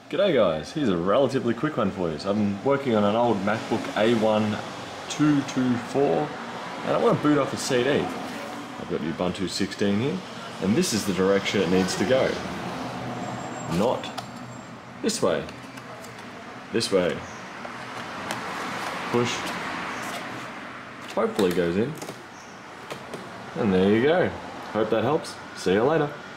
G'day guys, here's a relatively quick one for you. So I'm working on an old MacBook A1224 and I want to boot off a CD. I've got Ubuntu 16 here and this is the direction it needs to go. Not this way. This way. Push. Hopefully goes in. And there you go. Hope that helps. See you later.